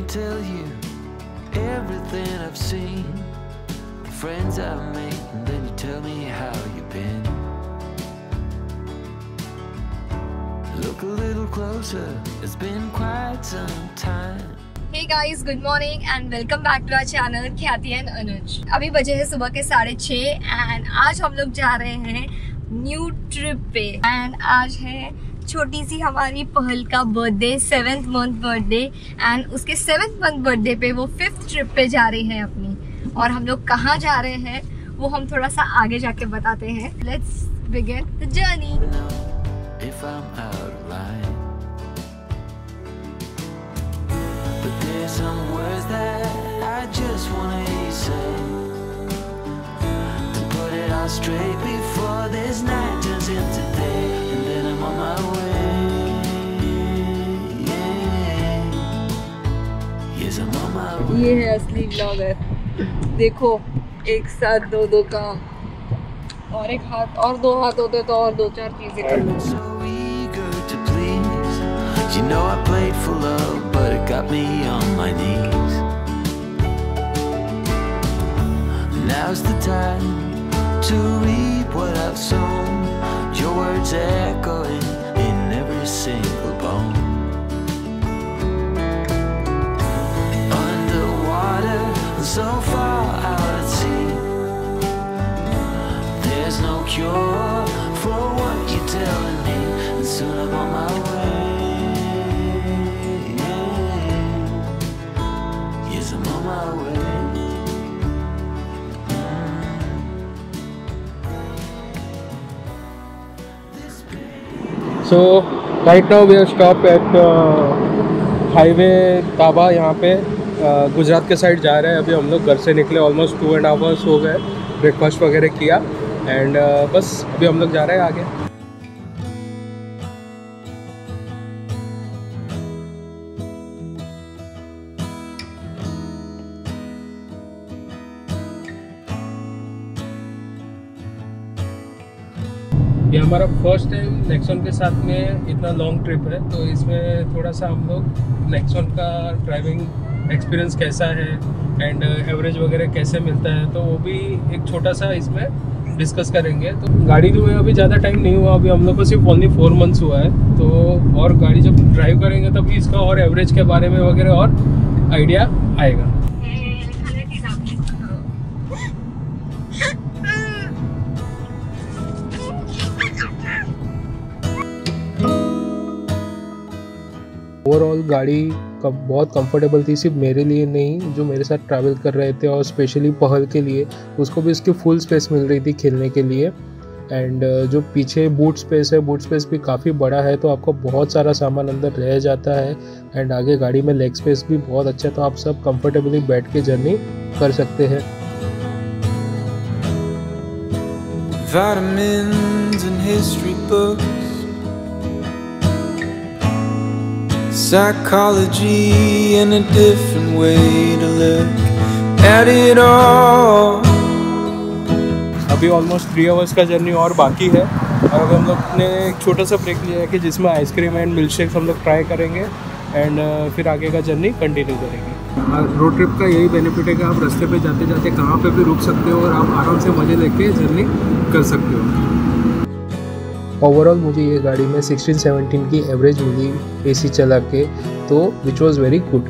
tell you everything I've seen, the friends I've made, and then you tell me how you've been. Look a little closer, it's been quite some time. Hey guys, good morning and welcome back to our channel Khyati and Anuj. अभी बजे है सुबह के 6:30 and आज हम लोग जा रहे हैं न्यू ट्रिप पे। एंड आज है छोटी सी हमारी पहल का birthday, 7th month birthday, and उसके 7th मंथ बर्थडे पे वो 5th ट्रिप पे जा रही है अपनी। और हम लोग कहाँ जा रहे हैं वो हम थोड़ा सा आगे जाके बताते हैं। Let's begin the journey. If I'm out of line, but there's some words that I just wanna hear you say, to put it all straight before this night turns into day, and then I'm on my way. Yeah. Yes, I'm on my way. ये है असली blogger, देखो एक साथ दो काम, और एक हाथ और 2 हाथ होते तो और 2-4 चीजें कर लो। So eager to please, you know I played for love, but it got me on my knees. Now's the time to reap what I've sown, your words echoing in every single bone. Underwater, so far out at sea, there's no cure for what you're telling me, and soon I'm on my way. Yes, I'm on my way. So right now we are stopped at highway dhaba. यहाँ पे गुजरात के side जा रहे हैं। अभी हम लोग घर से निकले, ऑलमोस्ट 2.5 आवर्स हो गए, ब्रेकफास्ट वगैरह किया एंड बस अभी हम लोग जा रहे हैं आगे। ये हमारा फर्स्ट टाइम नेक्सॉन के साथ में इतना लॉन्ग ट्रिप है, तो इसमें थोड़ा सा हम लोग नेक्सॉन का ड्राइविंग एक्सपीरियंस कैसा है एंड एवरेज वगैरह कैसे मिलता है, तो वो भी एक छोटा सा इसमें डिस्कस करेंगे। तो गाड़ी में अभी ज़्यादा टाइम नहीं हुआ, अभी हम लोग को सिर्फ ओनली 4 मंथ्स हुआ है, तो और गाड़ी जब ड्राइव करेंगे तभी इसका और एवरेज के बारे में वगैरह और आइडिया आएगा। ओवरऑल गाड़ी बहुत कंफर्टेबल थी, सिर्फ मेरे लिए नहीं, जो मेरे साथ ट्रैवल कर रहे थे और स्पेशली पहल के लिए, उसको भी इसकी फुल स्पेस मिल रही थी खेलने के लिए। एंड जो पीछे बूट स्पेस है, बूट स्पेस भी काफ़ी बड़ा है, तो आपको बहुत सारा सामान अंदर रह जाता है। एंड आगे गाड़ी में लेग स्पेस भी बहुत अच्छा है, तो आप सब कंफर्टेबली बैठ के जर्नी कर सकते हैं। Vitamins and history books, psychology and a different way to look at it all. अभी ऑलमोस्ट 3 आवर्स का जर्नी और बाकी है, और अभी हम लोग ने एक छोटा सा ब्रेक लिया है कि जिसमें आइसक्रीम एंड मिल्क शेक्स हम लोग ट्राई करेंगे एंड फिर आगे का जर्नी कंटिन्यू करेंगे। रोड ट्रिप का यही बेनिफिट है कि आप रास्ते पे जाते जाते कहाँ पे भी रुक सकते हो और आप आराम से मज़े लेके जर्नी कर सकते हो। ओवरऑल मुझे ये गाड़ी में 16-17 की एवरेज मिली एसी चला के, तो which was very good.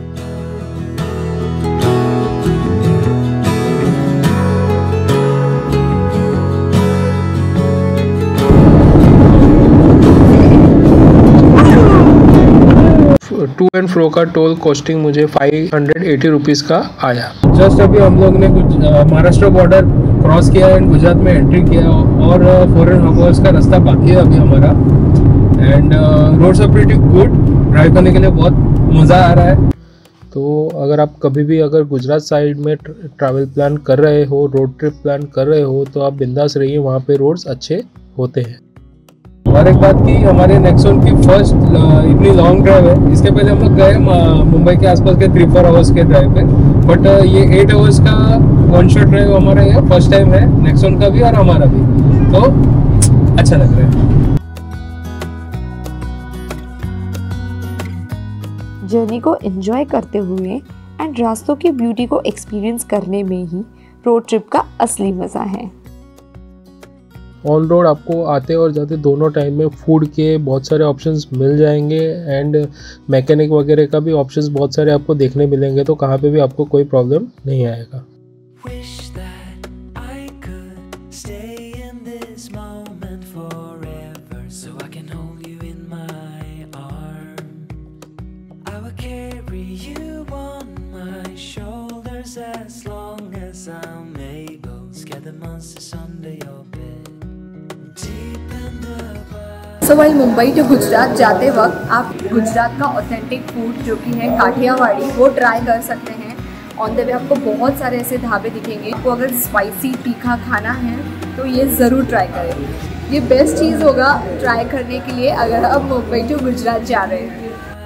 To and fro का टोल कॉस्टिंग मुझे 580 रुपीज़ का आया। जस्ट अभी हम लोग ने कुछ महाराष्ट्र बॉर्डर क्रॉस किया एंड गुजरात में एंट्री किया, और 4.5 आवर्स का रास्ता बाकी है अभी हमारा। And roads are pretty good, drive करने के लिए बहुत मज़ा आ रहा है। तो अगर आप कभी भी अगर गुजरात साइड में ट्रैवल प्लान कर रहे हो, रोड ट्रिप प्लान कर रहे हो, तो आप बिंदास रहिए, वहाँ पे रोड्स अच्छे होते हैं। और एक बात की, हमारे नेक्सॉन की फर्स्ट इतनी लॉन्ग ड्राइव है। इसके पहले हम लोग गए मुंबई के आसपास के 3-4 आवर्स के ड्राइव पे, बट ये 8 आवर्स का वन शॉट ड्राइव हमारा ये फर्स्ट टाइम है, नेक्सॉन का भी और हमारा भी, तो अच्छा लग रहा है। जर्नी को एंजॉय करते हुए एंड रास्तों की ब्यूटी को एक्सपीरियंस करने में ही रोड ट्रिप का असली मज़ा है। ऑन रोड आपको आते और जाते दोनों टाइम में फूड के बहुत सारे ऑप्शंस मिल जाएंगे एंड मैकेनिक वगैरह का भी ऑप्शंस बहुत सारे आपको देखने मिलेंगे, तो कहाँ पे भी आपको कोई प्रॉब्लम नहीं आएगा। So while Mumbai to Gujarat जाते वक्त आप गुजरात का ऑथेंटिक फूड जो कि है काठियावाड़ी वो ट्राई कर सकते हैं। ऑन द वे आपको बहुत सारे ऐसे ढाबे दिखेंगे। आपको अगर स्पाइसी तीखा खाना है तो ये ज़रूर ट्राई करें। ये बेस्ट चीज़ होगा ट्राई करने के लिए अगर आप मुंबई टू गुजरात जा रहे हैं।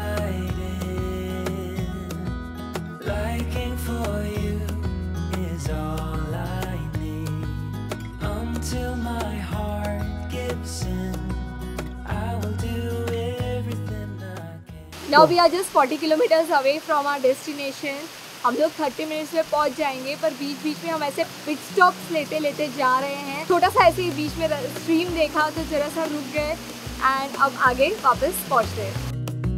Now we are just 40 kilometers away from our destination. हम लोग 30 मिनट्स में पहुंच जाएंगे, पर बीच बीच में हम ऐसे पिट स्टॉप्स लेते लेते जा रहे हैं। छोटा सा ऐसे ही बीच में स्ट्रीम देखा तो जरा सा रुक गए एंड अब आगे वापस पहुंच रहे हैं।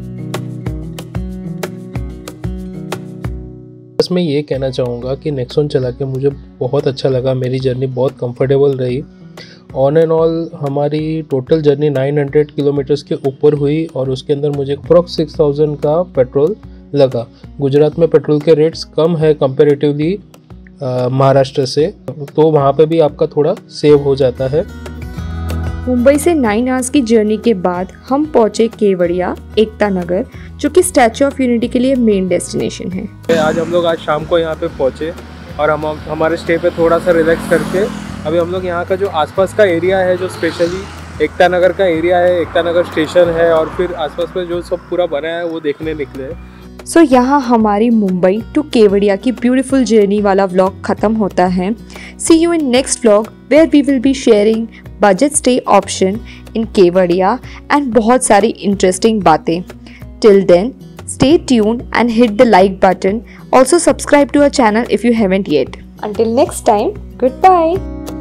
बस मैं ये कहना चाहूँगा कि नेक्सॉन चला के मुझे बहुत अच्छा लगा। मेरी जर्नी बहुत कंफर्टेबल रही। ऑन एंड ऑल हमारी टोटल जर्नी 900 किलोमीटर्स के ऊपर हुई और उसके अंदर मुझे अप्रॉक्स 6000 का पेट्रोल लगा। गुजरात में पेट्रोल के रेट्स कम है कंपैरेटिवली महाराष्ट्र से, तो वहाँ पे भी आपका थोड़ा सेव हो जाता है। मुंबई से 9 आवर्स की जर्नी के बाद हम पहुँचे केवड़िया एकता नगर, जो कि स्टैचू ऑफ यूनिटी के लिए मेन डेस्टिनेशन है। आज हम लोग आज शाम को यहाँ पे पहुँचे और हम हमारे स्टे पे थोड़ा सा रिलैक्स करके अभी हम लोग यहाँ का जो आसपास का एरिया है, जो स्पेशली एकता नगर का एरिया है, एकता नगर स्टेशन है और फिर आसपास में जो सब पूरा बना है वो देखने निकले हैं। सो यहाँ हमारी मुंबई टू केवड़िया की ब्यूटीफुल जर्नी वाला व्लॉग ख़त्म होता है। See you in next vlog where we will be sharing budget stay option in Kevadia and बहुत सारी इंटरेस्टिंग बातें। Till then stay tuned and hit the like button. Also subscribe to our channel if you haven't yet. Until next time, goodbye.